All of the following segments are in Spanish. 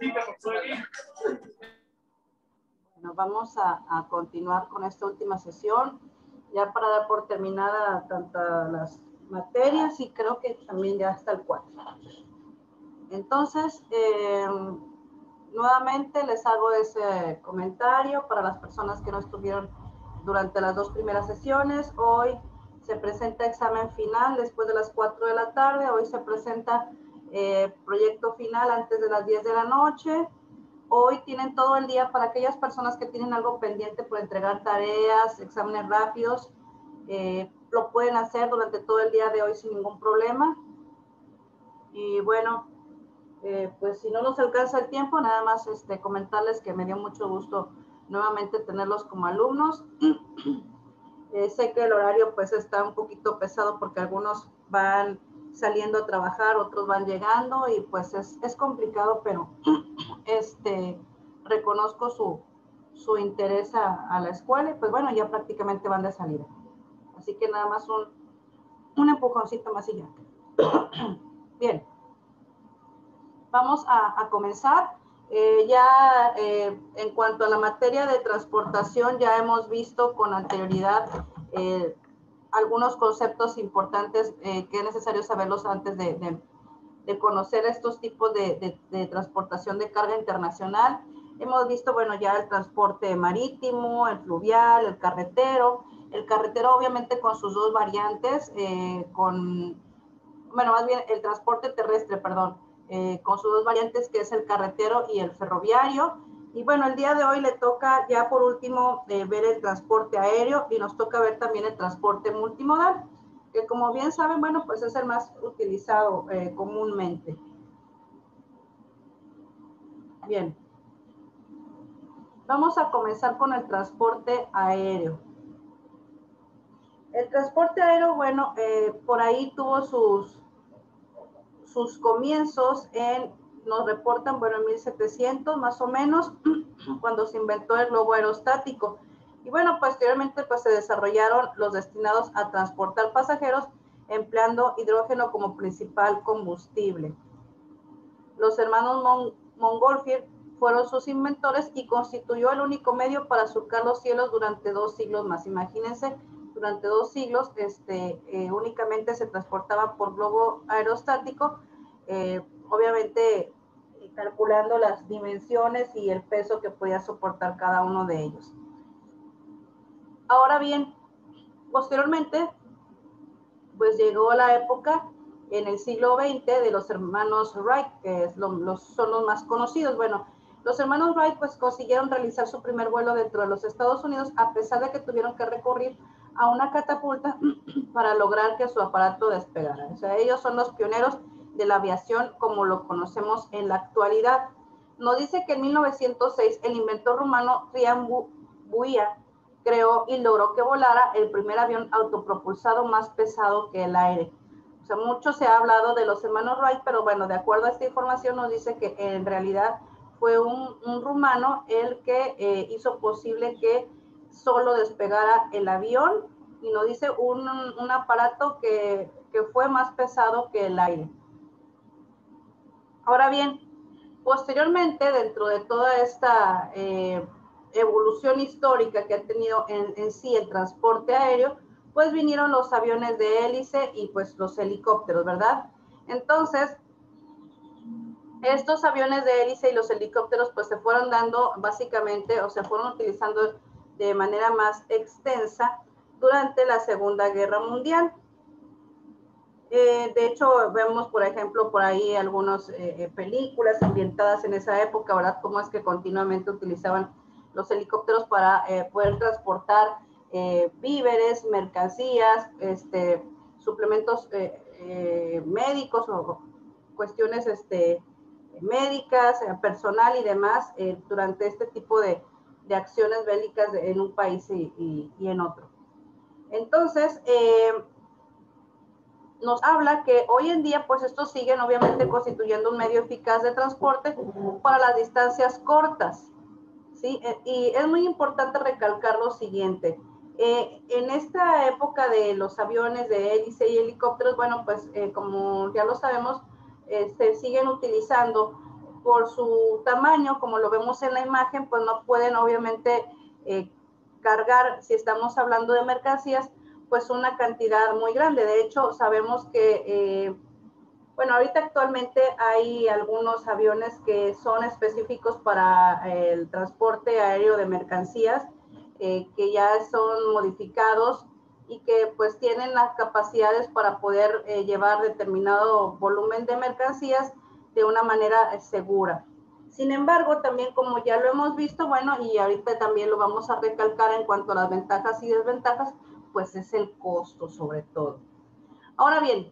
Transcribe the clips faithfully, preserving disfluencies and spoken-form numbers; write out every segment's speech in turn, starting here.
Bueno, vamos a, a continuar con esta última sesión, ya para dar por terminada tantas las materias y creo que también ya está el cuatro. Entonces, eh, nuevamente les hago ese comentario para las personas que no estuvieron durante las dos primeras sesiones. Hoy se presenta examen final después de las cuatro de la tarde. Hoy se presenta eh, proyecto final antes de las diez de la noche. Hoy tienen todo el día para aquellas personas que tienen algo pendiente por entregar tareas, exámenes rápidos. Eh, lo pueden hacer durante todo el día de hoy sin ningún problema. Y bueno, eh, pues si no nos alcanza el tiempo, nada más este, comentarles que me dio mucho gusto nuevamente tenerlos como alumnos. Eh, sé que el horario pues está un poquito pesado porque algunos van saliendo a trabajar, otros van llegando y pues es, es complicado, pero este, reconozco su, su interés a, a la escuela y pues bueno, ya prácticamente van de salida. Así que nada más un, un empujoncito más y ya. Bien, vamos a, a comenzar. Eh, ya eh, en cuanto a la materia de transportación, ya hemos visto con anterioridad eh, algunos conceptos importantes eh, que es necesario saberlos antes de, de, de conocer estos tipos de, de, de transportación de carga internacional. Hemos visto, bueno, ya el transporte marítimo, el fluvial, el carretero. El carretero obviamente con sus dos variantes, eh, con, bueno, más bien el transporte terrestre, perdón, eh, con sus dos variantes que es el carretero y el ferroviario. Y bueno, el día de hoy le toca ya por último eh, ver el transporte aéreo y nos toca ver también el transporte multimodal, que como bien saben, bueno, pues es el más utilizado eh, comúnmente. Bien. Vamos a comenzar con el transporte aéreo. El transporte aéreo, bueno, eh, por ahí tuvo sus, sus comienzos en, nos reportan, bueno, en mil setecientos más o menos, cuando se inventó el globo aerostático. Y bueno, posteriormente pues se desarrollaron los destinados a transportar pasajeros empleando hidrógeno como principal combustible. Los hermanos Mon Montgolfier fueron sus inventores y constituyó el único medio para surcar los cielos durante dos siglos más. Imagínense, durante dos siglos este, eh, únicamente se transportaba por globo aerostático, eh, obviamente calculando las dimensiones y el peso que podía soportar cada uno de ellos. Ahora bien, posteriormente, pues llegó la época en el siglo veinte de los hermanos Wright, que es lo, los, son los más conocidos. Bueno, los hermanos Wright pues consiguieron realizar su primer vuelo dentro de los Estados Unidos a pesar de que tuvieron que recurrir a una catapulta para lograr que su aparato despegara. O sea, ellos son los pioneros de la aviación como lo conocemos en la actualidad. Nos dice que en mil novecientos seis el inventor rumano Traian Buia creó y logró que volara el primer avión autopropulsado más pesado que el aire. O sea, mucho se ha hablado de los hermanos Wright, pero bueno, de acuerdo a esta información nos dice que en realidad fue un, un rumano el que eh, hizo posible que solo despegara el avión y nos dice un, un aparato que, que fue más pesado que el aire. Ahora bien, posteriormente, dentro de toda esta eh, evolución histórica que ha tenido en, en sí el transporte aéreo, pues vinieron los aviones de hélice y pues los helicópteros, ¿verdad? Entonces, estos aviones de hélice y los helicópteros pues se fueron dando básicamente o se fueron utilizando de manera más extensa durante la Segunda Guerra Mundial. Eh, de hecho, vemos, por ejemplo, por ahí algunas eh, películas ambientadas en esa época, ¿verdad? Cómo es que continuamente utilizaban los helicópteros para eh, poder transportar eh, víveres, mercancías, este, suplementos eh, eh, médicos o cuestiones este, médicas, eh, personal y demás eh, durante este tipo de, de acciones bélicas de, en un país y, y, y en otro. Entonces, eh, nos habla que hoy en día pues estos siguen obviamente constituyendo un medio eficaz de transporte para las distancias cortas, ¿sí? Y es muy importante recalcar lo siguiente, eh, en esta época de los aviones de hélice y helicópteros, bueno pues eh, como ya lo sabemos, eh, se siguen utilizando por su tamaño, como lo vemos en la imagen, pues no pueden obviamente eh, cargar, si estamos hablando de mercancías, pues una cantidad muy grande. De hecho, sabemos que, eh, bueno, ahorita actualmente hay algunos aviones que son específicos para el transporte aéreo de mercancías, eh, que ya son modificados y que pues tienen las capacidades para poder eh, llevar determinado volumen de mercancías de una manera segura. Sin embargo, también como ya lo hemos visto, bueno, y ahorita también lo vamos a recalcar en cuanto a las ventajas y desventajas, pues es el costo sobre todo. Ahora bien,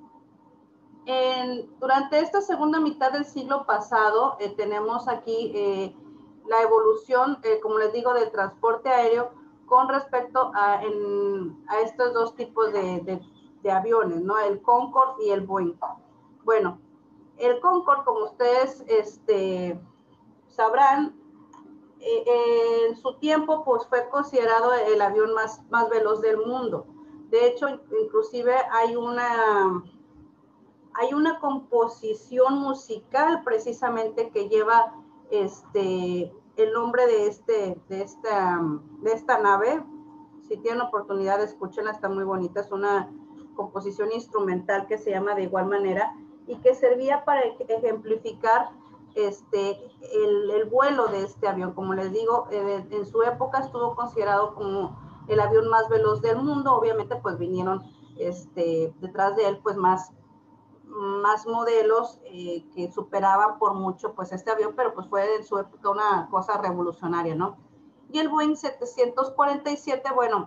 en, durante esta segunda mitad del siglo pasado eh, tenemos aquí eh, la evolución, eh, como les digo, del transporte aéreo con respecto a, en, a estos dos tipos de, de, de aviones, ¿no? El Concorde y el Boeing. Bueno, el Concorde, como ustedes este, sabrán, eh, eh, en su tiempo pues, fue considerado el avión más, más veloz del mundo. De hecho, inclusive hay una, hay una composición musical precisamente que lleva este, el nombre de, este, de, esta, de esta nave. Si tienen oportunidad, escúchenla, está muy bonita. Es una composición instrumental que se llama de igual manera y que servía para ejemplificar este, el, el vuelo de este avión. Como les digo, eh, en su época estuvo considerado como el avión más veloz del mundo. Obviamente, pues vinieron este, detrás de él pues más, más modelos eh, que superaban por mucho pues este avión, pero pues fue en su época una cosa revolucionaria, ¿no? Y el Boeing setecientos cuarenta y siete, bueno,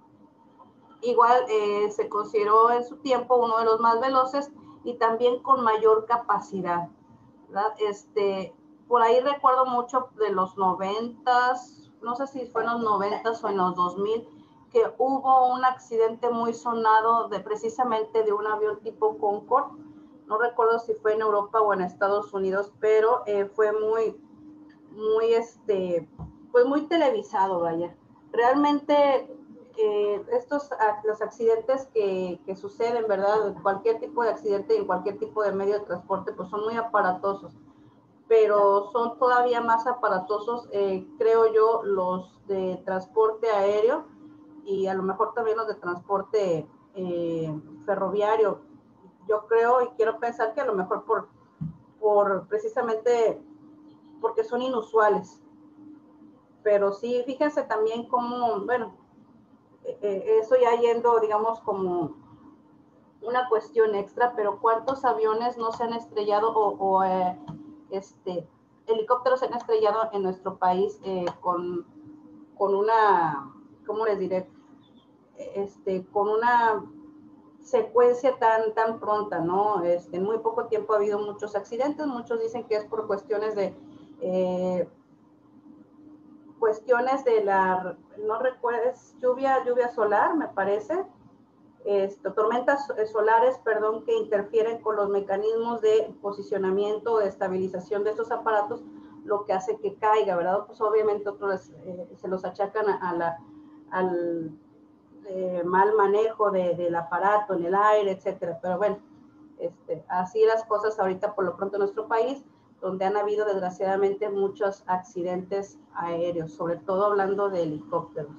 igual eh, se consideró en su tiempo uno de los más veloces y también con mayor capacidad, ¿verdad? Este, por ahí recuerdo mucho de los noventas, no sé si fue en los noventas o en los dos mil, que hubo un accidente muy sonado de precisamente de un avión tipo Concorde. No recuerdo si fue en Europa o en Estados Unidos, pero eh, fue muy, muy, este, pues muy televisado, vaya. Realmente eh, estos, los accidentes que, que suceden, ¿verdad? Cualquier tipo de accidente en cualquier tipo de medio de transporte, pues son muy aparatosos, pero son todavía más aparatosos, eh, creo yo, los de transporte aéreo y a lo mejor también los de transporte eh, ferroviario. Yo creo y quiero pensar que a lo mejor por, por precisamente porque son inusuales. Pero sí, fíjense también cómo, bueno, eh, eso ya yendo, digamos, como una cuestión extra, pero ¿cuántos aviones no se han estrellado o, o eh, este, helicópteros se han estrellado en nuestro país eh, con, con una, ¿cómo les diré? Este, con una secuencia tan, tan pronta, ¿no? Este, en muy poco tiempo ha habido muchos accidentes, muchos dicen que es por cuestiones de... Eh, cuestiones de la, no recuerdes, lluvia, lluvia solar, me parece, esto, tormentas solares, perdón, que interfieren con los mecanismos de posicionamiento, de estabilización de estos aparatos, lo que hace que caiga, ¿verdad? Pues obviamente otros eh, se los achacan a, a la, al eh, mal manejo de, del aparato en el aire, etcétera. Pero bueno, este, así las cosas ahorita por lo pronto en nuestro país, donde han habido desgraciadamente muchos accidentes aéreos, sobre todo hablando de helicópteros.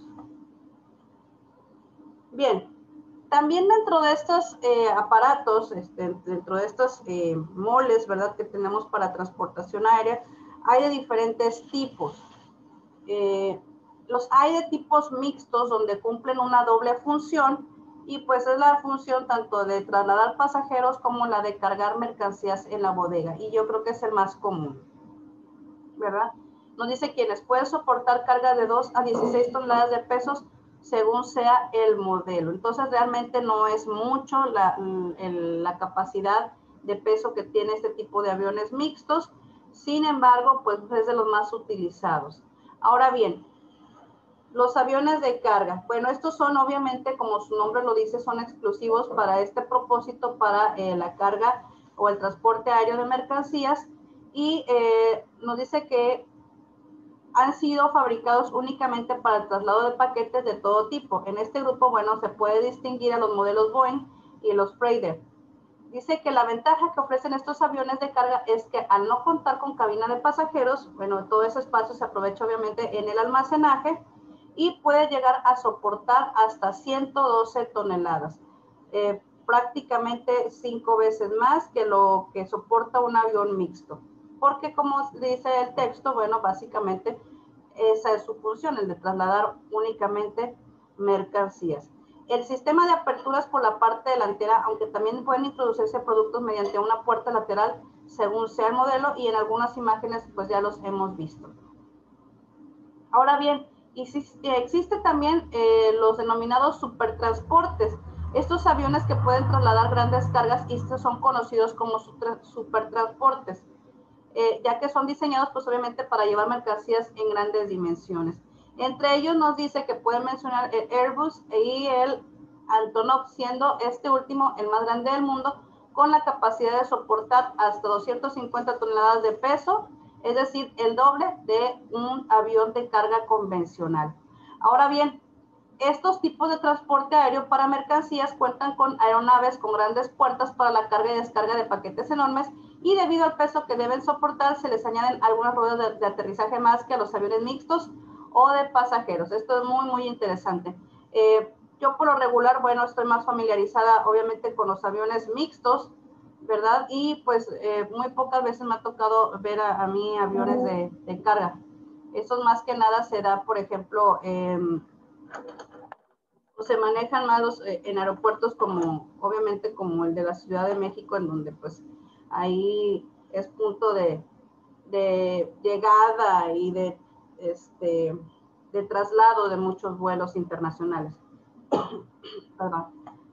Bien, también dentro de estos eh, aparatos, este, dentro de estos eh, moles, ¿verdad?, que tenemos para transportación aérea, hay de diferentes tipos. Eh, los hay de tipos mixtos donde cumplen una doble función y pues es la función tanto de trasladar pasajeros como la de cargar mercancías en la bodega y yo creo que es el más común, ¿verdad? Nos dice quienes pueden soportar cargas de dos a dieciséis toneladas de pesos según sea el modelo. Entonces realmente no es mucho la, el, la capacidad de peso que tiene este tipo de aviones mixtos, sin embargo pues es de los más utilizados. Ahora bien, los aviones de carga, bueno, estos son obviamente, como su nombre lo dice, son exclusivos para este propósito, para eh, la carga o el transporte aéreo de mercancías y eh, nos dice que han sido fabricados únicamente para el traslado de paquetes de todo tipo. En este grupo, bueno, se puede distinguir a los modelos Boeing y los Freighter. Dice que la ventaja que ofrecen estos aviones de carga es que al no contar con cabina de pasajeros, bueno, todo ese espacio se aprovecha obviamente en el almacenaje y puede llegar a soportar hasta ciento doce toneladas, eh, prácticamente cinco veces más que lo que soporta un avión mixto. Porque como dice el texto, bueno, básicamente esa es su función, el de trasladar únicamente mercancías. El sistema de aperturas por la parte delantera, aunque también pueden introducirse productos mediante una puerta lateral, según sea el modelo, y en algunas imágenes pues ya los hemos visto. Ahora bien, existe también eh, los denominados supertransportes. Estos aviones que pueden trasladar grandes cargas y estos son conocidos como supertransportes, eh, ya que son diseñados pues obviamente para llevar mercancías en grandes dimensiones. Entre ellos nos dice que pueden mencionar el Airbus y el Antonov, siendo este último el más grande del mundo, con la capacidad de soportar hasta doscientas cincuenta toneladas de peso, es decir, el doble de un avión de carga convencional. Ahora bien, estos tipos de transporte aéreo para mercancías cuentan con aeronaves con grandes puertas para la carga y descarga de paquetes enormes, y debido al peso que deben soportar se les añaden algunas ruedas de, de aterrizaje más que a los aviones mixtos o de pasajeros. Esto es muy muy interesante. Eh, yo por lo regular, bueno, estoy más familiarizada obviamente con los aviones mixtos, ¿verdad? Y pues eh, muy pocas veces me ha tocado ver a, a mí aviones de, de carga. Eso más que nada se da, por ejemplo, eh, o se manejan más los, eh, en aeropuertos como, obviamente, como el de la Ciudad de México, en donde pues ahí es punto de, de llegada y de, este, de traslado de muchos vuelos internacionales. Perdón.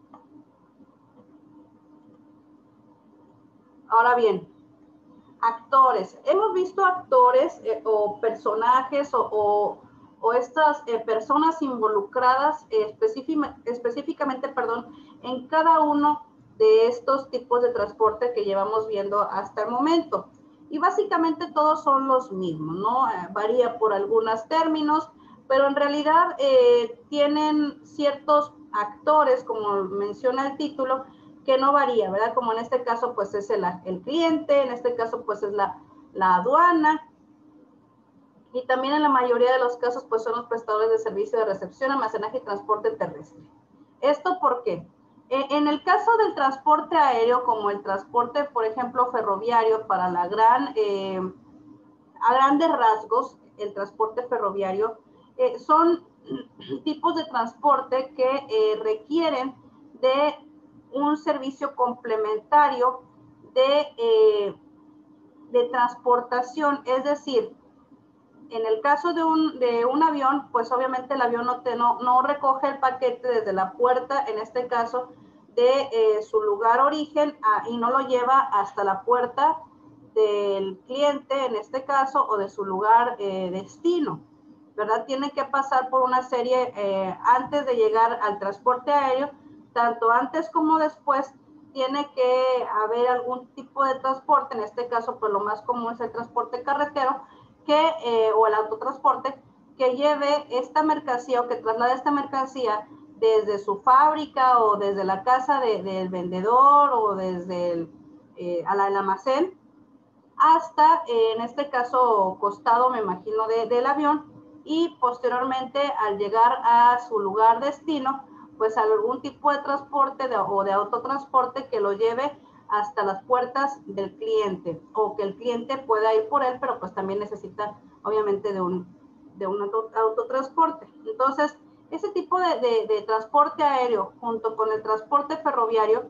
Ahora bien, actores. Hemos visto actores eh, o personajes o, o, o estas eh, personas involucradas eh, específicamente perdón, en cada uno de estos tipos de transporte que llevamos viendo hasta el momento. Y básicamente todos son los mismos, ¿no? Eh, varía por algunos términos, pero en realidad eh, tienen ciertos actores, como menciona el título, que no varía, ¿verdad? Como en este caso, pues es el, el cliente, en este caso, pues es la, la aduana, y también en la mayoría de los casos, pues son los prestadores de servicio de recepción, almacenaje y transporte terrestre. ¿Esto por qué? En el caso del transporte aéreo, como el transporte, por ejemplo, ferroviario, para la gran, eh, a grandes rasgos, el transporte ferroviario, eh, son tipos de transporte que eh, requieren de un servicio complementario de, eh, de transportación, es decir, en el caso de un, de un avión, pues obviamente el avión no, te, no, no recoge el paquete desde la puerta, en este caso, de eh, su lugar origen a, y no lo lleva hasta la puerta del cliente, en este caso, o de su lugar eh, destino, ¿verdad? Tiene que pasar por una serie, eh, antes de llegar al transporte aéreo, tanto antes como después, tiene que haber algún tipo de transporte, en este caso, pues lo más común es el transporte carretero, que, eh, o el autotransporte, que lleve esta mercancía o que traslade esta mercancía desde su fábrica o desde la casa de, del vendedor o desde el, eh, a la, el almacén hasta, eh, en este caso, costado, me imagino, de, del avión, y posteriormente al llegar a su lugar destino, pues algún tipo de transporte de, o de autotransporte que lo lleve hasta las puertas del cliente, o que el cliente pueda ir por él, pero pues también necesita obviamente de un, de un auto, autotransporte. Entonces, ese tipo de, de, de transporte aéreo junto con el transporte ferroviario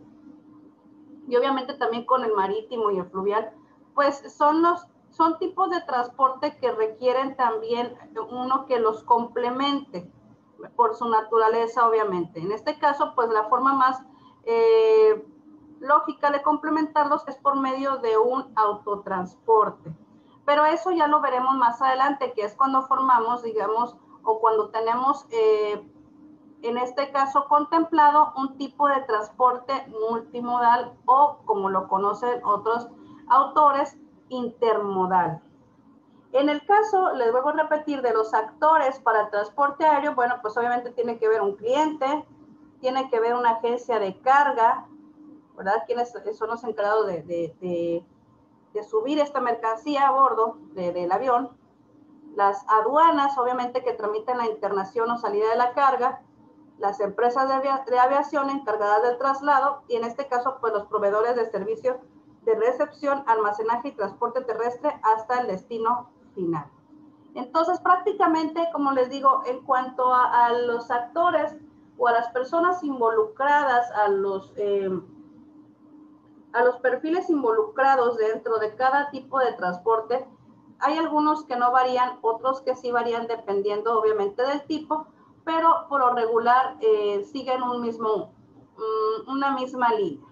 y obviamente también con el marítimo y el fluvial, pues son los son tipos de transporte que requieren también uno que los complemente por su naturaleza, obviamente. En este caso, pues la forma más eh, lógica de complementarlos es por medio de un autotransporte. Pero eso ya lo veremos más adelante, que es cuando formamos, digamos, o cuando tenemos, eh, en este caso contemplado, un tipo de transporte multimodal o, como lo conocen otros autores, intermodal. En el caso, les vuelvo a repetir, de los actores para el transporte aéreo, bueno, pues obviamente tiene que ver un cliente, tiene que ver una agencia de carga, ¿verdad? ¿Quiénes son los encargados de, de, de, de subir esta mercancía a bordo de, del avión? Las aduanas, obviamente, que tramitan la internación o salida de la carga, las empresas de, avia de aviación encargadas del traslado y en este caso, pues los proveedores de servicio de recepción, almacenaje y transporte terrestre hasta el destino final. Entonces, prácticamente, como les digo, en cuanto a, a los actores o a las personas involucradas, a los, eh, a los perfiles involucrados dentro de cada tipo de transporte, hay algunos que no varían, otros que sí varían dependiendo obviamente del tipo, pero por lo regular eh, siguen un mismo, um, una misma línea.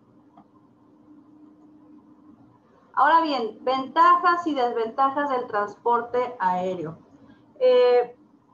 Ahora bien, ventajas y desventajas del transporte aéreo. Eh,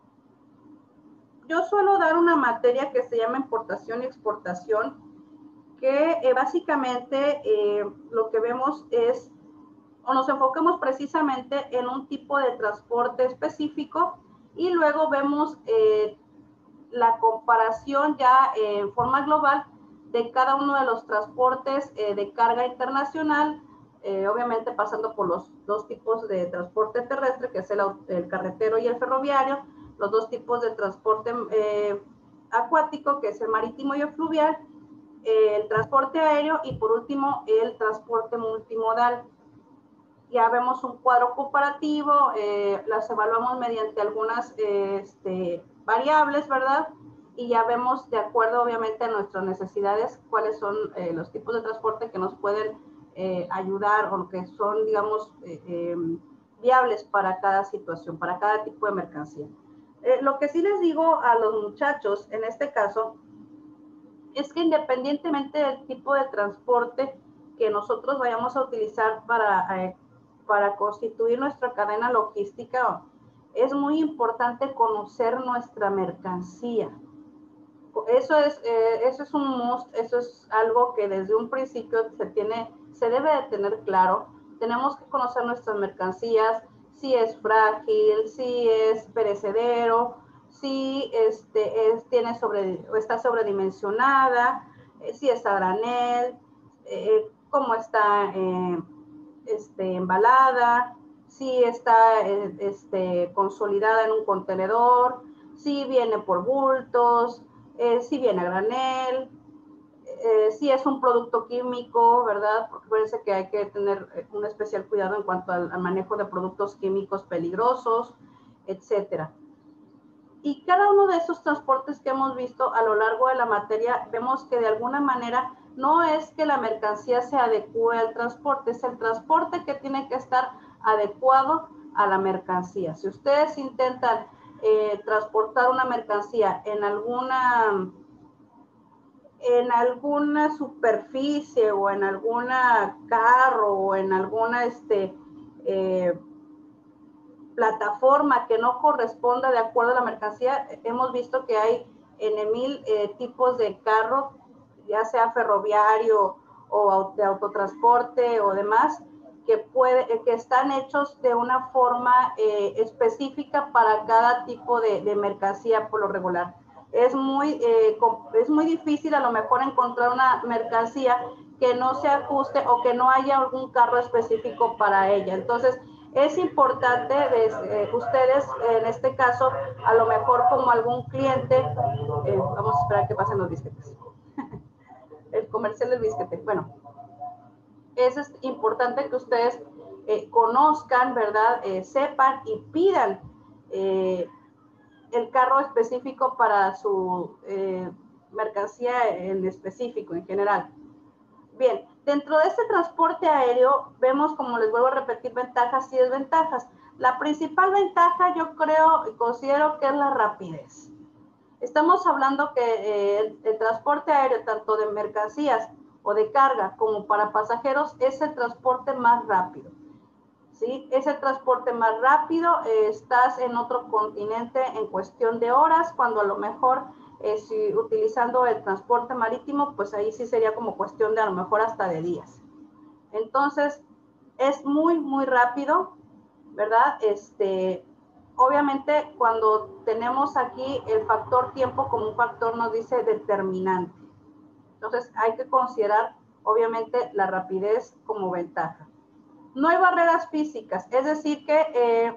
yo suelo dar una materia que se llama importación y exportación, que eh, básicamente eh, lo que vemos es, o nos enfocamos precisamente en un tipo de transporte específico y luego vemos eh, la comparación ya eh, en forma global de cada uno de los transportes eh, de carga internacional, eh, obviamente pasando por los dos tipos de transporte terrestre, que es el, el carretero y el ferroviario, los dos tipos de transporte eh, acuático, que es el marítimo y el fluvial, eh, el transporte aéreo y por último el transporte multimodal. Ya vemos un cuadro comparativo, eh, las evaluamos mediante algunas eh, este, variables, ¿verdad? Y ya vemos, de acuerdo obviamente a nuestras necesidades, cuáles son eh, los tipos de transporte que nos pueden eh, ayudar o que son, digamos, eh, eh, viables para cada situación, para cada tipo de mercancía. Eh, lo que sí les digo a los muchachos, en este caso, es que independientemente del tipo de transporte que nosotros vayamos a utilizar para, eh, para constituir nuestra cadena logística, es muy importante conocer nuestra mercancía. Eso es, eh, eso es un must, eso es algo que desde un principio se, tiene, se debe de tener claro. Tenemos que conocer nuestras mercancías, si es frágil, si es perecedero, si este, es, tiene sobre, está sobredimensionada, eh, si es a granel, eh, cómo está eh, este, embalada, si está eh, este, consolidada en un contenedor, si viene por bultos, eh, si viene a granel, eh, si es un producto químico, ¿verdad? Porque parece que hay que tener un especial cuidado en cuanto al, al manejo de productos químicos peligrosos, etcétera. Y cada uno de esos transportes que hemos visto a lo largo de la materia, vemos que de alguna manera no es que la mercancía se adecue al transporte, es el transporte que tiene que estar adecuado a la mercancía. Si ustedes intentan eh, transportar una mercancía en alguna, en alguna superficie o en alguna carro o en alguna este, eh, plataforma que no corresponda de acuerdo a la mercancía, hemos visto que hay en mil eh, tipos de carro, ya sea ferroviario o de autotransporte o demás, que, puede, que están hechos de una forma eh, específica para cada tipo de, de mercancía por lo regular. Es muy, eh, es muy difícil a lo mejor encontrar una mercancía que no se ajuste o que no haya algún carro específico para ella. Entonces, es importante de, eh, ustedes, en este caso, a lo mejor como algún cliente, eh, vamos a esperar que pasen los bisquetes. El comercial del bisquete. Bueno, eso es importante que ustedes eh, conozcan, ¿verdad? Eh, sepan y pidan eh, el carro específico para su eh, mercancía en específico, en general. Bien, dentro de este transporte aéreo vemos, como les vuelvo a repetir, ventajas y desventajas. La principal ventaja yo creo y considero que es la rapidez. Estamos hablando que eh, el, el transporte aéreo, tanto de mercancías o de carga como para pasajeros, es el transporte más rápido. ¿Sí? Es el transporte más rápido, eh, estás en otro continente en cuestión de horas, cuando a lo mejor eh, si utilizando el transporte marítimo, pues ahí sí sería como cuestión de a lo mejor hasta de días. Entonces, es muy, muy rápido, ¿verdad? Este, obviamente, cuando tenemos aquí el factor tiempo como un factor, nos dice determinante. Entonces hay que considerar obviamente la rapidez como ventaja. No hay barreras físicas, es decir que eh,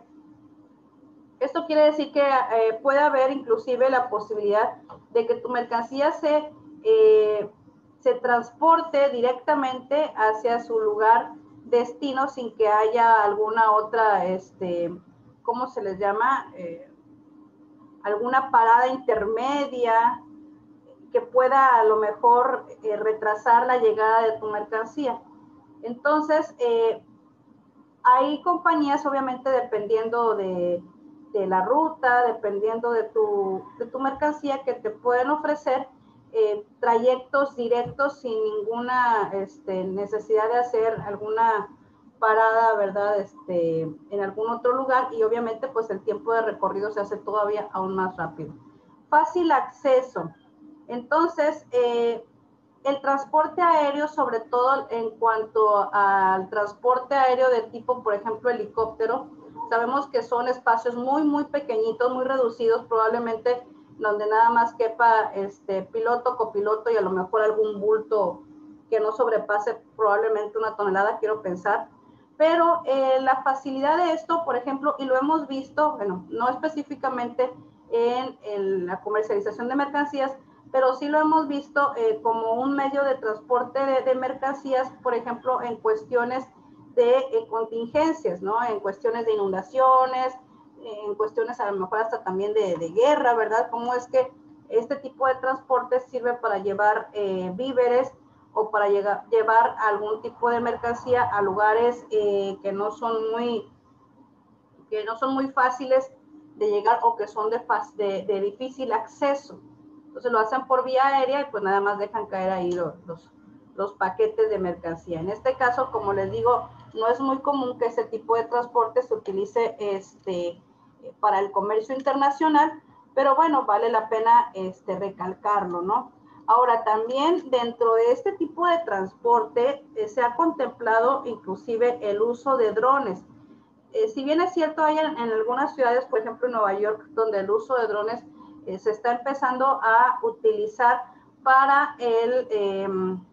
esto quiere decir que eh, puede haber inclusive la posibilidad de que tu mercancía se, eh, se transporte directamente hacia su lugar destino sin que haya alguna otra, este, ¿cómo se les llama? Eh, alguna parada intermedia que pueda a lo mejor eh, retrasar la llegada de tu mercancía. Entonces, eh, hay compañías, obviamente, dependiendo de, de la ruta, dependiendo de tu, de tu mercancía, que te pueden ofrecer eh, trayectos directos sin ninguna este, necesidad de hacer alguna parada, ¿verdad? Este, en algún otro lugar, y obviamente pues el tiempo de recorrido se hace todavía aún más rápido. Fácil acceso. Entonces, eh, el transporte aéreo, sobre todo en cuanto al transporte aéreo de tipo, por ejemplo, helicóptero, sabemos que son espacios muy, muy pequeñitos, muy reducidos, probablemente donde nada más quepa este piloto, copiloto y a lo mejor algún bulto que no sobrepase probablemente una tonelada, quiero pensar. Pero eh, la facilidad de esto, por ejemplo, y lo hemos visto, bueno, no específicamente en, en la comercialización de mercancías, pero sí lo hemos visto eh, como un medio de transporte de, de mercancías, por ejemplo, en cuestiones de eh, contingencias, ¿no? En cuestiones de inundaciones, en cuestiones a lo mejor hasta también de, de guerra, ¿verdad? Cómo es que este tipo de transporte sirve para llevar eh, víveres o para llegar, llevar algún tipo de mercancía a lugares eh, que no son muy, que no son muy fáciles de llegar o que son de, de, de difícil acceso. Entonces lo hacen por vía aérea y pues nada más dejan caer ahí los, los, los paquetes de mercancía. En este caso, como les digo, no es muy común que ese tipo de transporte se utilice este, para el comercio internacional, pero bueno, vale la pena este, recalcarlo, ¿no? Ahora, también dentro de este tipo de transporte eh, se ha contemplado inclusive el uso de drones. Eh, si bien es cierto, hay en, en algunas ciudades, por ejemplo en Nueva York, donde el uso de drones eh, se está empezando a utilizar para el, eh,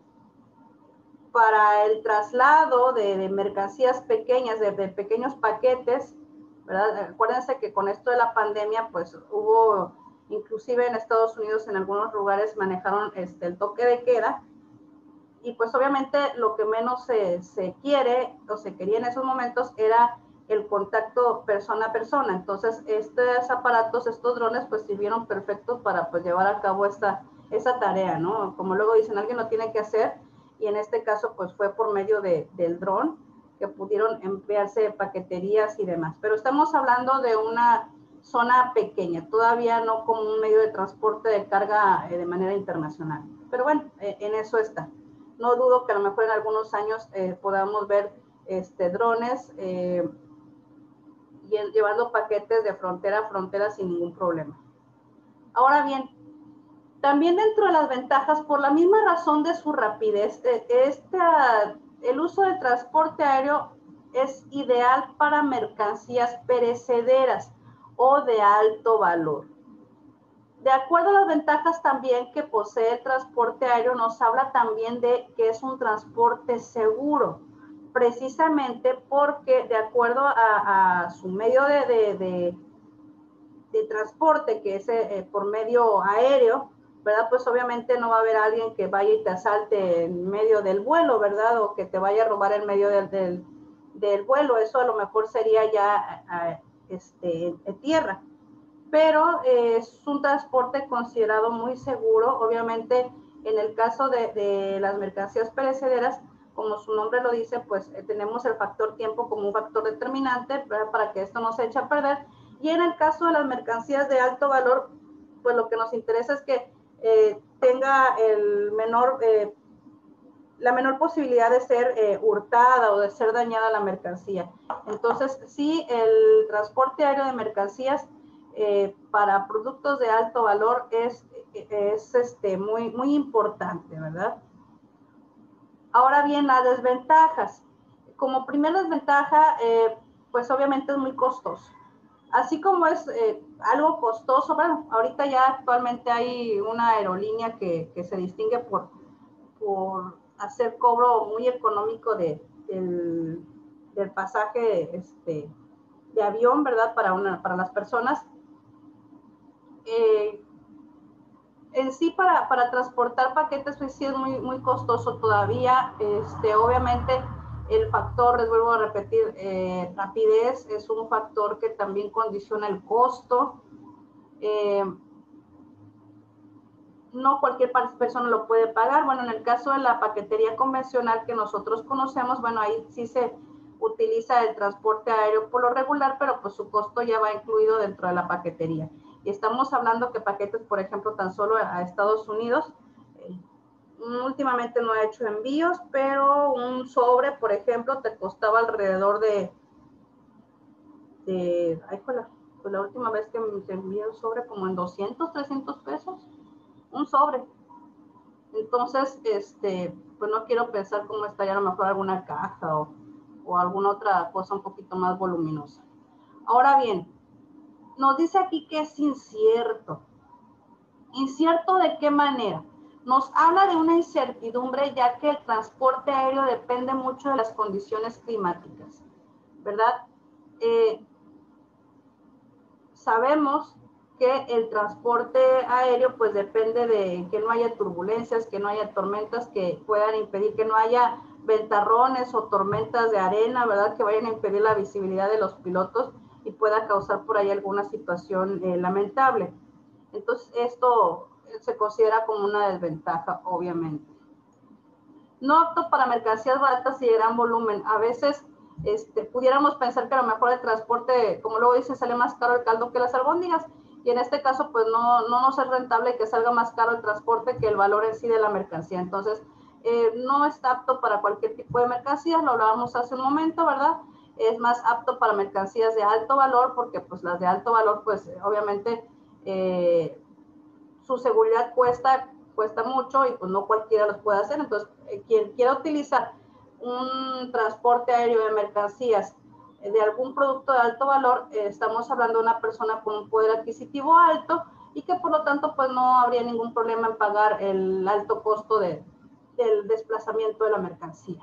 para el traslado de, de mercancías pequeñas, de, de pequeños paquetes, ¿verdad? Acuérdense que con esto de la pandemia, pues hubo, inclusive en Estados Unidos, en algunos lugares manejaron este, el toque de queda, y pues obviamente lo que menos se, se quiere o se quería en esos momentos era el contacto persona a persona. Entonces, estos aparatos, estos drones, pues sirvieron perfectos para pues llevar a cabo esta, esa tarea, ¿no? Como luego dicen, alguien lo tiene que hacer, y en este caso, pues fue por medio de, del dron que pudieron enviarse paqueterías y demás. Pero estamos hablando de una zona pequeña, todavía no como un medio de transporte de carga eh, de manera internacional. Pero bueno, eh, en eso está. No dudo que a lo mejor en algunos años eh, podamos ver este, drones eh, llevando paquetes de frontera a frontera sin ningún problema. Ahora bien, también dentro de las ventajas, por la misma razón de su rapidez, esta, el uso del transporte aéreo es ideal para mercancías perecederas o de alto valor. De acuerdo a las ventajas también que posee el transporte aéreo, nos habla también de que es un transporte seguro, precisamente porque de acuerdo a, a su medio de, de, de, de transporte, que es eh, por medio aéreo, ¿verdad? Pues obviamente no va a haber alguien que vaya y te asalte en medio del vuelo, ¿verdad? O que te vaya a robar en medio del, del, del vuelo. Eso a lo mejor sería ya a, este, en tierra. Pero eh, es un transporte considerado muy seguro. Obviamente, en el caso de, de las mercancías perecederas, como su nombre lo dice, pues eh, tenemos el factor tiempo como un factor determinante, ¿verdad? Para que esto no se eche a perder. Y en el caso de las mercancías de alto valor, pues lo que nos interesa es que eh, tenga el menor, eh, la menor posibilidad de ser eh, hurtada o de ser dañada la mercancía. Entonces, sí, el transporte aéreo de mercancías eh, para productos de alto valor es, es este, muy, muy importante, ¿verdad? Ahora bien, las desventajas. Como primera desventaja, eh, pues obviamente es muy costoso. Así como es eh, algo costoso, bueno, ahorita ya actualmente hay una aerolínea que, que se distingue por, por hacer cobro muy económico de, del, del pasaje este, de avión, ¿verdad? Para, una, para las personas. Eh, en sí, para, para transportar paquetes, pues sí es muy, muy costoso todavía. Este, obviamente, el factor, les vuelvo a repetir, eh, rapidez es un factor que también condiciona el costo. Eh, no cualquier persona lo puede pagar. Bueno, en el caso de la paquetería convencional que nosotros conocemos, bueno, ahí sí se utiliza el transporte aéreo por lo regular, pero pues su costo ya va incluido dentro de la paquetería. Y estamos hablando que paquetes, por ejemplo, tan solo a Estados Unidos, eh, últimamente no he hecho envíos, pero un sobre, por ejemplo, te costaba alrededor de, de ay, fue la, fue la última vez que me envié un sobre como en doscientos, trescientos pesos, un sobre. Entonces, este, pues no quiero pensar cómo está ya a lo mejor alguna caja o, o alguna otra cosa un poquito más voluminosa. Ahora bien, nos dice aquí que es incierto. ¿Incierto de qué manera? Nos habla de una incertidumbre ya que el transporte aéreo depende mucho de las condiciones climáticas, ¿verdad? Eh, sabemos que el transporte aéreo pues depende de que no haya turbulencias, que no haya tormentas que puedan impedir, que no haya ventarrones o tormentas de arena, ¿verdad? Que vayan a impedir la visibilidad de los pilotos y pueda causar por ahí alguna situación eh, lamentable. Entonces esto se considera como una desventaja, obviamente. No apto para mercancías baratas y de gran volumen. A veces este, pudiéramos pensar que a lo mejor el transporte, como luego dicen, sale más caro el caldo que las albóndigas, y en este caso pues no, no nos es rentable que salga más caro el transporte que el valor en sí de la mercancía. Entonces eh, no está apto para cualquier tipo de mercancías, lo hablábamos hace un momento, ¿verdad? Es más apto para mercancías de alto valor, porque pues las de alto valor pues obviamente eh, su seguridad cuesta, cuesta mucho y pues no cualquiera los puede hacer. Entonces, eh, quien quiera utilizar un transporte aéreo de mercancías eh, de algún producto de alto valor, eh, estamos hablando de una persona con un poder adquisitivo alto y que por lo tanto pues no habría ningún problema en pagar el alto costo de, del desplazamiento de la mercancía.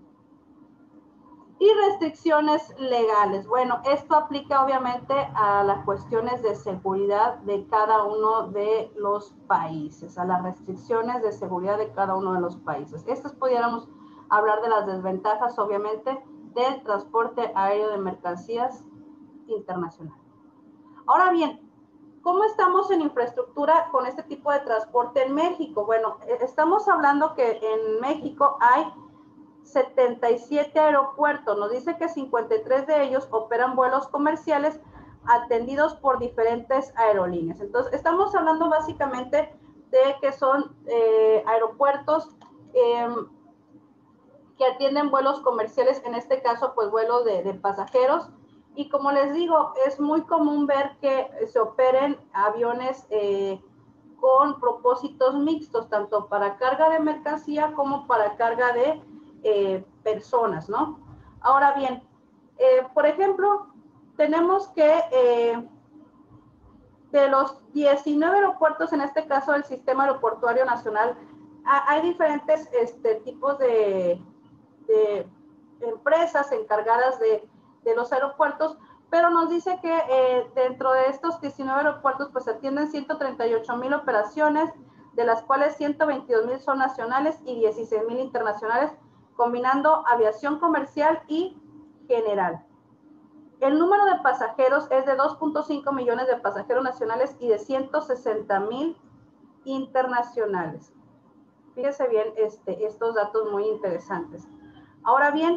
Y restricciones legales. Bueno, esto aplica obviamente a las cuestiones de seguridad de cada uno de los países, a las restricciones de seguridad de cada uno de los países. Estas pudiéramos hablar de las desventajas, obviamente, del transporte aéreo de mercancías internacional. Ahora bien, ¿cómo estamos en infraestructura con este tipo de transporte en México? Bueno, estamos hablando que en México hay setenta y siete aeropuertos. Nos dice que cincuenta y tres de ellos operan vuelos comerciales atendidos por diferentes aerolíneas. Entonces, estamos hablando básicamente de que son eh, aeropuertos eh, que atienden vuelos comerciales, en este caso, pues vuelos de, de pasajeros. Y como les digo, es muy común ver que se operen aviones eh, con propósitos mixtos, tanto para carga de mercancía como para carga de eh, personas, ¿no? Ahora bien, eh, por ejemplo, tenemos que eh, de los diecinueve aeropuertos, en este caso del Sistema Aeroportuario Nacional, hay diferentes este, tipos de, de empresas encargadas de, de los aeropuertos, pero nos dice que eh, dentro de estos diecinueve aeropuertos pues se atienden ciento treinta y ocho mil operaciones, de las cuales ciento veintidós mil son nacionales y dieciséis mil internacionales, combinando aviación comercial y general. El número de pasajeros es de dos punto cinco millones de pasajeros nacionales y de ciento sesenta mil internacionales. Fíjese bien este, estos datos muy interesantes. Ahora bien,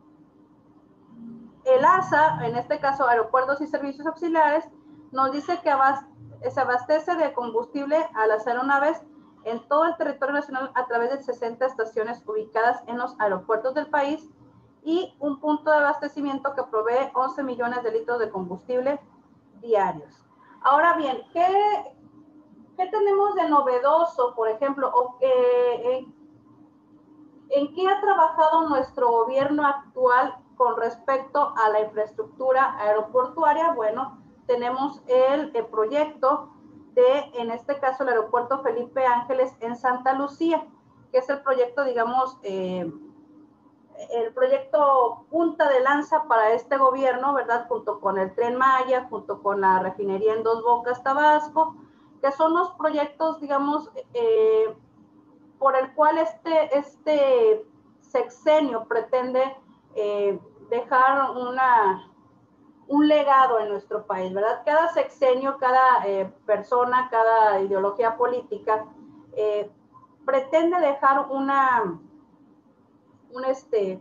el A S A, en este caso Aeropuertos y Servicios Auxiliares, nos dice que se abastece de combustible a las aeronaves en todo el territorio nacional a través de sesenta estaciones ubicadas en los aeropuertos del país y un punto de abastecimiento que provee once millones de litros de combustible diarios. Ahora bien, ¿qué, qué tenemos de novedoso, por ejemplo, o, eh, en, en qué ha trabajado nuestro gobierno actual con respecto a la infraestructura aeroportuaria? Bueno, tenemos el, el proyecto de, en este caso, el aeropuerto Felipe Ángeles en Santa Lucía. que es el proyecto, digamos, eh, el proyecto punta de lanza para este gobierno, ¿verdad? Junto con el Tren Maya, junto con la refinería en Dos Bocas, Tabasco, que son los proyectos, digamos, eh, por el cual este, este sexenio pretende eh, dejar una, un legado en nuestro país, ¿verdad? Cada sexenio, cada eh, persona, cada ideología política eh, pretende dejar una, un este,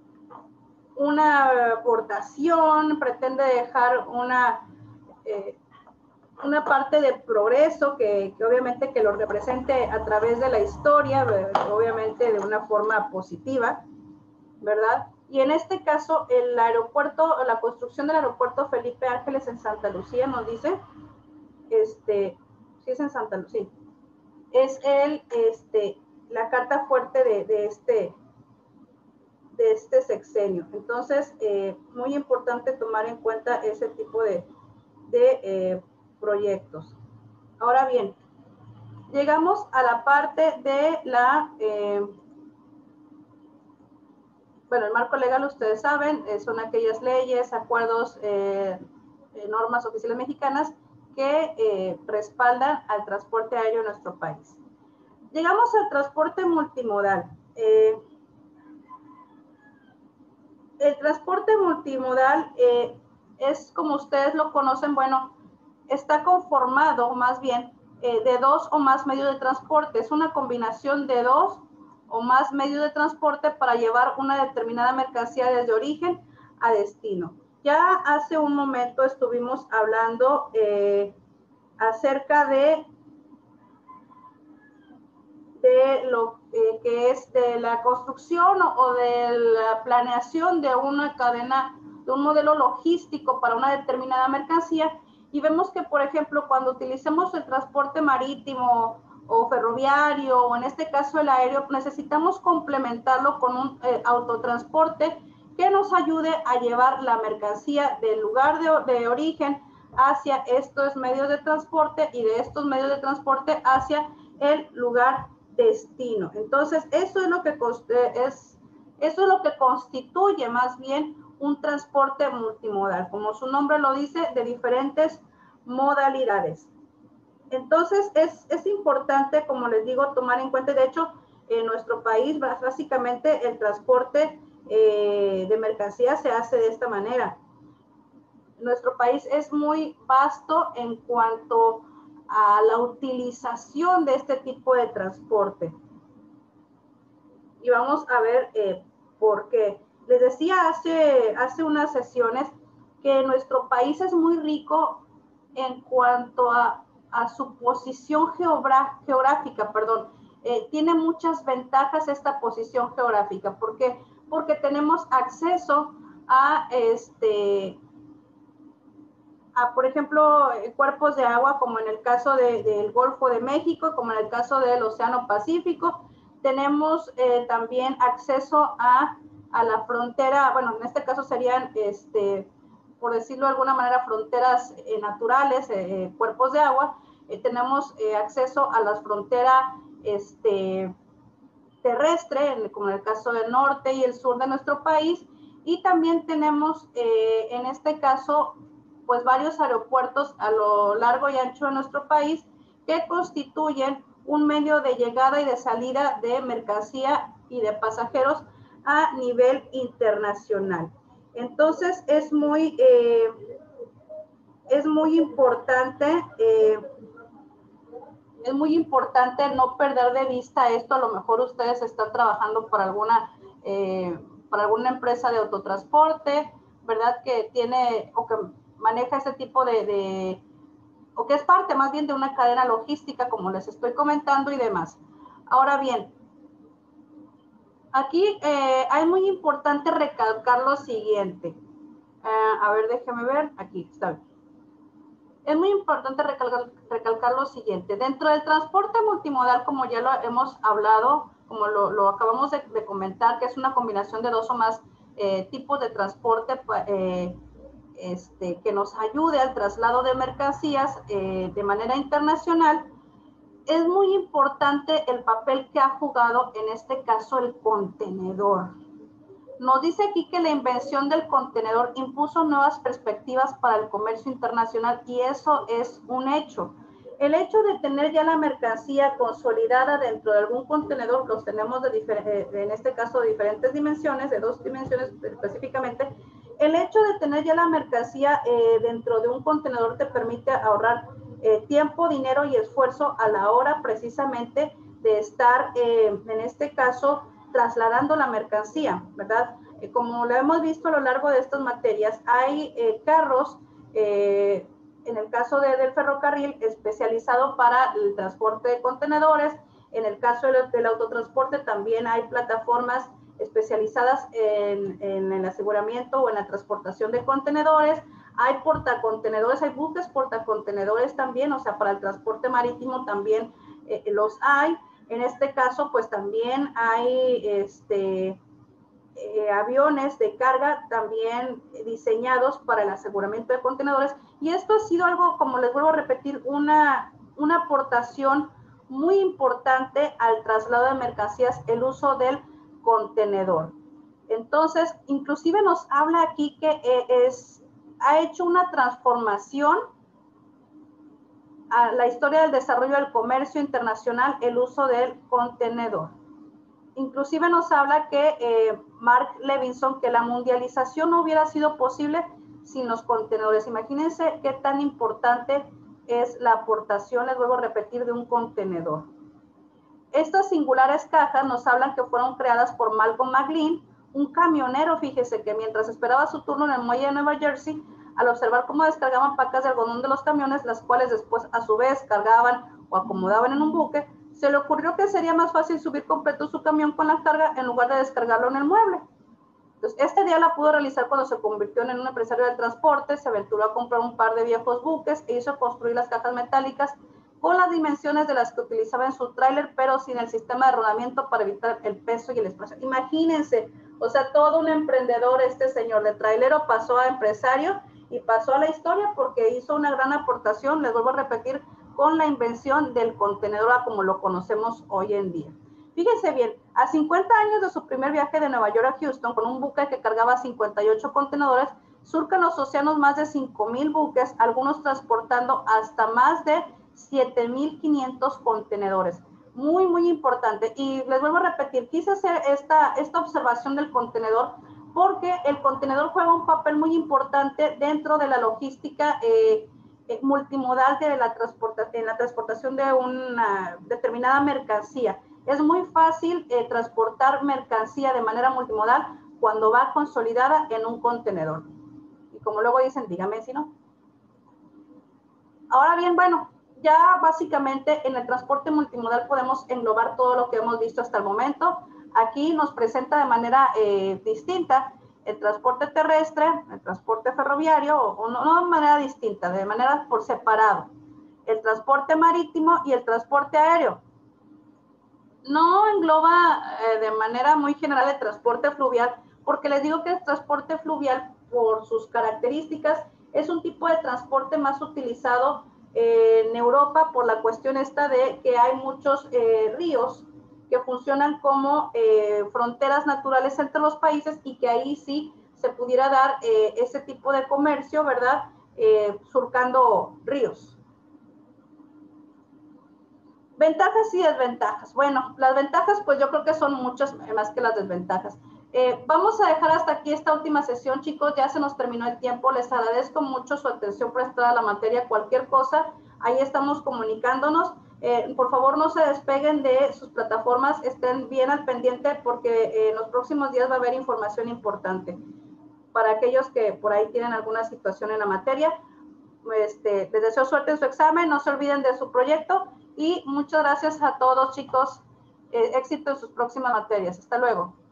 una aportación, pretende dejar una, eh, una parte de progreso que, que obviamente que lo represente a través de la historia, obviamente de una forma positiva, ¿verdad? Y en este caso, el aeropuerto, la construcción del aeropuerto Felipe Ángeles en Santa Lucía nos dice, este, sí es en Santa Lucía, es el, este, la carta fuerte de, de este, de este sexenio. Entonces, eh, muy importante tomar en cuenta ese tipo de, de eh, proyectos. Ahora bien, llegamos a la parte de la, eh, bueno, el marco legal, ustedes saben, eh, son aquellas leyes, acuerdos, eh, eh, normas oficiales mexicanas que eh, respaldan al transporte aéreo en nuestro país. Llegamos al transporte multimodal. Eh, el transporte multimodal eh, es, como ustedes lo conocen, bueno, está conformado más bien eh, de dos o más medios de transporte. Es una combinación de dos o más medios de transporte para llevar una determinada mercancía desde origen a destino. Ya hace un momento estuvimos hablando eh, acerca de, de lo eh, que es de la construcción o, o de la planeación de una cadena, de un modelo logístico para una determinada mercancía. Y vemos que, por ejemplo, cuando utilicemos el transporte marítimo o ferroviario, o en este caso el aéreo, necesitamos complementarlo con un eh, autotransporte que nos ayude a llevar la mercancía del lugar de, de origen hacia estos medios de transporte y de estos medios de transporte hacia el lugar destino. Entonces, eso es lo que es, eso es lo que constituye más bien un transporte multimodal, como su nombre lo dice, de diferentes modalidades. Entonces, es, es importante, como les digo, tomar en cuenta, de hecho, en nuestro país, básicamente, el transporte eh, de mercancías se hace de esta manera. Nuestro país es muy vasto en cuanto a la utilización de este tipo de transporte. Y vamos a ver eh, por qué. Les decía hace, hace unas sesiones que nuestro país es muy rico en cuanto a, a su posición geográfica, perdón. Eh, tiene muchas ventajas esta posición geográfica. ¿Por qué? Porque tenemos acceso a, este, a, por ejemplo, cuerpos de agua, como en el caso de, del Golfo de México, como en el caso del Océano Pacífico. Tenemos eh, también acceso a, a la frontera, bueno, en este caso serían, este, por decirlo de alguna manera, fronteras eh, naturales, eh, cuerpos de agua. Eh, tenemos eh, acceso a las fronteras este, terrestre, como en el caso del norte y el sur de nuestro país. Y también tenemos, eh, en este caso, pues varios aeropuertos a lo largo y ancho de nuestro país que constituyen un medio de llegada y de salida de mercancía y de pasajeros a nivel internacional. Entonces, es muy, eh, es muy importante, eh, es muy importante no perder de vista esto. A lo mejor ustedes están trabajando para alguna, eh, para alguna empresa de autotransporte, ¿verdad? Que tiene o que maneja ese tipo de, de o que es parte más bien de una cadena logística, como les estoy comentando y demás. Ahora bien, aquí eh, es muy importante recalcar lo siguiente. Uh, a ver, déjeme ver, aquí está bien. Es muy importante recalcar, recalcar lo siguiente. Dentro del transporte multimodal, como ya lo hemos hablado, como lo, lo acabamos de, de comentar, que es una combinación de dos o más eh, tipos de transporte eh, este, que nos ayude al traslado de mercancías eh, de manera internacional, es muy importante el papel que ha jugado en este caso el contenedor. Nos dice aquí que la invención del contenedor impuso nuevas perspectivas para el comercio internacional y eso es un hecho. El hecho de tener ya la mercancía consolidada dentro de algún contenedor, los tenemos de en este caso de diferentes dimensiones, de dos dimensiones específicamente, el hecho de tener ya la mercancía eh, dentro de un contenedor te permite ahorrar eh, tiempo, dinero y esfuerzo a la hora precisamente de estar, eh, en este caso, trasladando la mercancía, ¿verdad? Eh, como lo hemos visto a lo largo de estas materias, hay eh, carros, eh, en el caso de, del ferrocarril, especializado para el transporte de contenedores. En el caso del, del autotransporte también hay plataformas especializadas en, en el aseguramiento o en la transportación de contenedores. Hay portacontenedores, hay buques portacontenedores también, o sea, para el transporte marítimo también eh, los hay. En este caso, pues también hay este, eh, aviones de carga también diseñados para el aseguramiento de contenedores. Y esto ha sido algo, como les vuelvo a repetir, una, una aportación muy importante al traslado de mercancías, el uso del contenedor. Entonces, inclusive nos habla aquí que eh, es, ha hecho una transformación a la historia del desarrollo del comercio internacional, el uso del contenedor. Inclusive nos habla que eh, Mark Levinson, que la mundialización no hubiera sido posible sin los contenedores. Imagínense qué tan importante es la aportación, les vuelvo a repetir, de un contenedor. Estas singulares cajas nos hablan que fueron creadas por Malcolm McLean, un camionero, fíjese, que mientras esperaba su turno en el muelle de Nueva Jersey, al observar cómo descargaban pacas de algodón de los camiones, las cuales después a su vez cargaban o acomodaban en un buque, se le ocurrió que sería más fácil subir completo su camión con la carga en lugar de descargarlo en el mueble. Entonces, este día la pudo realizar cuando se convirtió en un empresario de transporte, se aventuró a comprar un par de viejos buques e hizo construir las cajas metálicas con las dimensiones de las que utilizaba en su tráiler, pero sin el sistema de rodamiento para evitar el peso y el espacio. Imagínense, o sea, todo un emprendedor, este señor de trailero pasó a empresario y pasó a la historia porque hizo una gran aportación, les vuelvo a repetir, con la invención del contenedor como lo conocemos hoy en día. Fíjense bien, a cincuenta años de su primer viaje de Nueva York a Houston con un buque que cargaba cincuenta y ocho contenedores, surcan los océanos más de cinco mil buques, algunos transportando hasta más de siete mil quinientos contenedores. Muy, muy importante. Y les vuelvo a repetir, quise hacer esta, esta observación del contenedor porque el contenedor juega un papel muy importante dentro de la logística eh, eh, multimodal de la, transporta, en la transportación de una determinada mercancía. Es muy fácil eh, transportar mercancía de manera multimodal cuando va consolidada en un contenedor. Y como luego dicen, dígame si no. Ahora bien, bueno, ya básicamente en el transporte multimodal podemos englobar todo lo que hemos visto hasta el momento. Aquí nos presenta de manera eh, distinta el transporte terrestre, el transporte ferroviario, o no, no de manera distinta, de manera por separado. El transporte marítimo y el transporte aéreo. No engloba eh, de manera muy general el transporte fluvial, porque les digo que el transporte fluvial, por sus características, es un tipo de transporte más utilizado eh, en Europa por la cuestión esta de que hay muchos eh, ríos que funcionan como eh, fronteras naturales entre los países y que ahí sí se pudiera dar eh, ese tipo de comercio, ¿verdad? Eh, surcando ríos. Ventajas y desventajas. Bueno, las ventajas pues yo creo que son muchas más que las desventajas. Eh, vamos a dejar hasta aquí esta última sesión, chicos, ya se nos terminó el tiempo. Les agradezco mucho su atención prestada a la materia. Cualquier cosa, ahí estamos comunicándonos. Eh, por favor, no se despeguen de sus plataformas, estén bien al pendiente porque eh, en los próximos días va a haber información importante. Para aquellos que por ahí tienen alguna situación en la materia, este, les deseo suerte en su examen, no se olviden de su proyecto y muchas gracias a todos, chicos. Eh, éxito en sus próximas materias. Hasta luego.